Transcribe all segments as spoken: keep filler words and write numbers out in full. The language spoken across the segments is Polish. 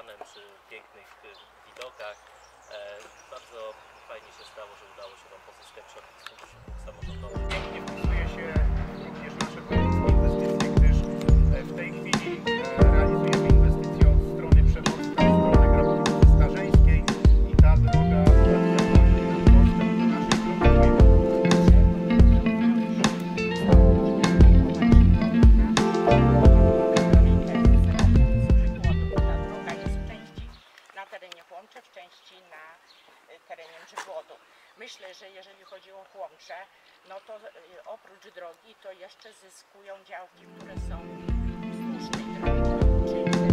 panem przy pięknych widokach. Bardzo fajnie się stało, że udało się nam pozyskać środki z funduszu samorządowego. Pięknie wpisuje się również nasze wojewódzkie inwestycje, gdyż w tej chwili realizujemy inwestycje od strony Przeworska, od strony Grabowicy Starzeńskiej i ta droga ułatwia nam dostęp do naszej drogi. Na terenie Chłomcze, w części na terenie Mrzygłodu. Myślę, że jeżeli chodzi o Chłomcze, no to oprócz drogi to jeszcze zyskują działki, które są wzdłuż tej drogi, czyli te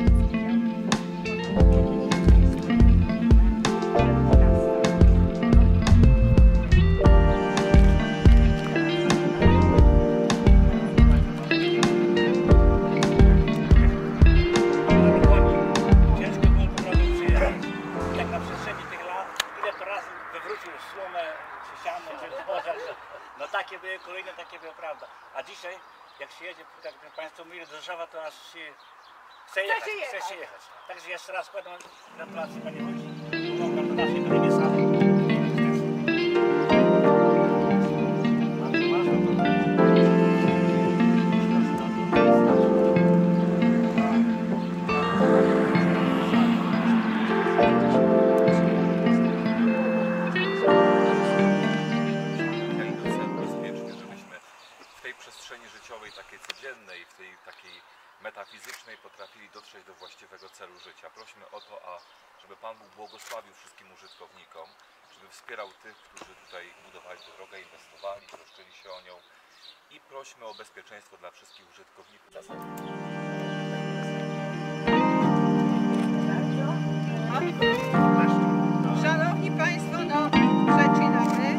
No takie były kolejne, takie były prawda. A dzisiaj, jak się jedzie, jak Państwo mówili do Rzeszowa, to aż się chce jechać, chce się jechać. Także jeszcze raz składam gratulacje Panie Wójcie. Pomogam do naszej drogi samej. przestrzeni życiowej, takiej codziennej, w tej takiej metafizycznej potrafili dotrzeć do właściwego celu życia. Prośmy o to, a żeby Pan Bóg błogosławił wszystkim użytkownikom, żeby wspierał tych, którzy tutaj budowali tę drogę, inwestowali, troszczyli się o nią i prośmy o bezpieczeństwo dla wszystkich użytkowników. Szanowni Państwo, no zaczynamy.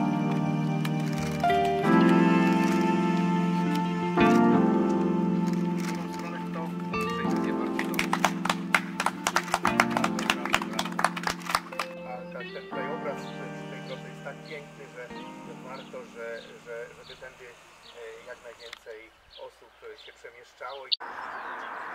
Ten krajobraz tej drodze jest tak piękny, że warto, że, że, żeby tędy jak najwięcej osób się przemieszczało.